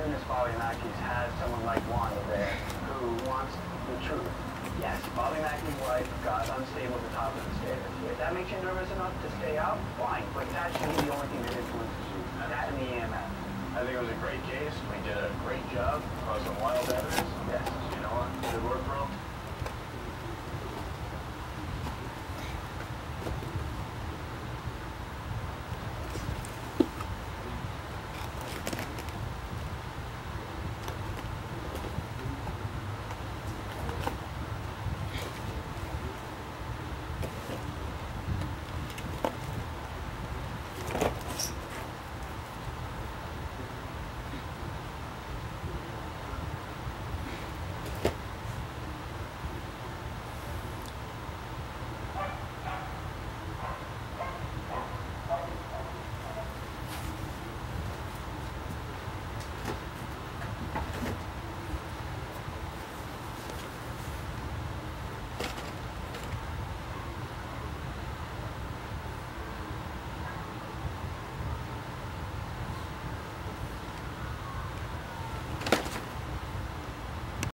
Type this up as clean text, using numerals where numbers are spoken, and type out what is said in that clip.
goodness Bobby Mackey's has someone like Wanda there who wants the truth. Yes, Bobby Mackey's wife got unstable at the top of the stairs. If that makes you nervous enough to stay out, fine, but that should be the only thing that influences you. That and the EMF. I think it was a great case. We did a great job. Caused some wild evidence. Yes. You know what? Good work, bro.